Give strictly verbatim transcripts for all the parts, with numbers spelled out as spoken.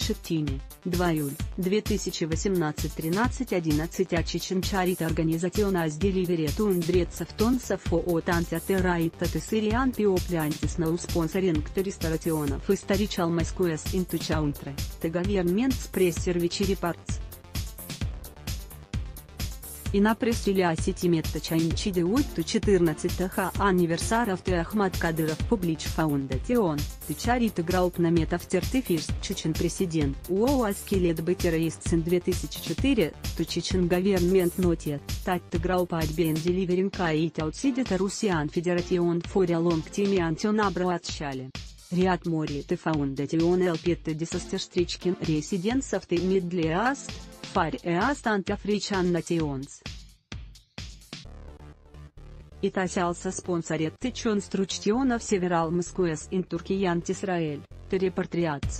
Четтини, два июля две тысячи восемнадцать тринадцать одиннадцать а Чеченчарит Организационас Деливерет Ундрецов Тонсов ООО Тантятераита Тесириан Пиоплянтис Нау Спонсоринг Ресторационов Историчал Москуэс Интучаунтре, Тегаверментс Прессервичи Репартс. И на пресс-релиасе Тимета Чайнчиде Уйтту четырнадцатого анниверсаров Ты Ахмад Кадыров Публич Фаундатион, Ты Чарит Грауп на Метавтертифирс Чечен Президент УОАСКИ Лет Бетераистсен две тысячи четыре, Ты Чечен Гавермент Нотет, Тать Ты Грауп Адьбен Деливеринка и Таутсидета Русиан Федератион Форя Лонг Тими Антионабро Отшали. Ряд Мори Ты Фаундатион Элпетте Дисастерстричкин Резиденсов Ты Мидлеаст, Фарь Эаст Антиафричан Натионс. И тасялся спонсорет Тычон Стручтионов Северал Москуэс ин Туркиянт Исраэль, Ты Репартриац.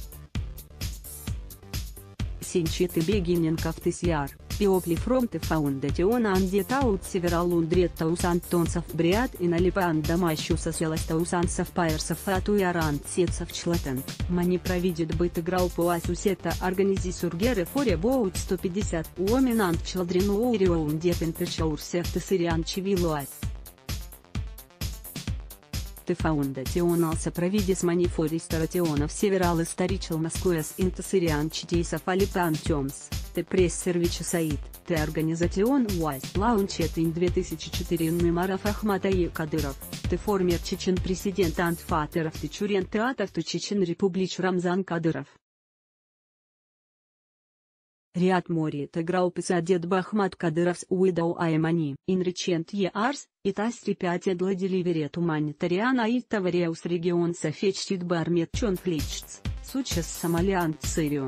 Синчит и Бегиненков Тысяр, Пиопли Фромты Фаундатиона Андетаут Северал Ундреттаус Антонсов Бриат и Налипан Дамащуса Селастаус Ансов Пайерсов Фату и Арант Сетсов Члатенг, Мани Провидит Быт играл по Асусета Организи Сургеры Форе Боут сто пятьдесят Уоминант Челдрину Уириоун Депен Тычаурсев Тесириан Чивилуат. Ты Фаундатионался Провидис Манифор Ресторатионов Северал Историчал Москуэс Интесириан Читейсов Алипан Тёмс, Ты Пресс-сервича Саид, Ты Организацион Уайс Лаунчетин две тысячи четыре Мемаров Ахматаи Кадыров, Ты Формер Чечен Президент Антфатеров Ты Чурен Театр Ты Чечен Републич Рамзан Кадыров. Ряд Мори Ты Граупис Адет Бахмат Кадыровс Уидау Аймани, Инричент Еарс, и Тастри пять Эдла Деливерет Уманитариана и Тавареус Регион Софечтит Бармет Чон Фличц, Сучас Сомалиант Сирио.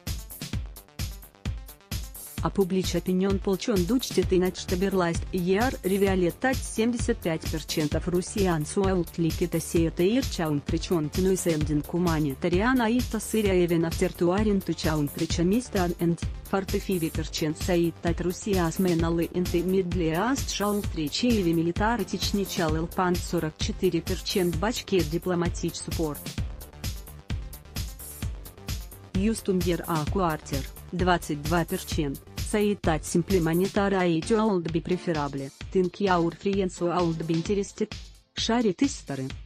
А публич опиньон полчон дучтет и начтаберласт Ер Ревиолеттать семьдесят пять процентов Русиан Суаутликита Сеята Ирчаун Причон Тинуисендин Кумани Тариана Итта Сирия Эвен Афтертуарин Тучаун Причамистан Энд, Фортефиви Перчен Саид Тать Русиас Меналы Инты Мидлеаст Шаун Тричееви Милитары Тичничал Элпан сорок четыре процента Бачкир Дипломатич Суппорт. Юстумгер А Куартер, двадцать два процента. Саитать симплеманитара и тюаулдби преферабле, тинкьяур фриенсу аулдби интересит. Шарит исторы.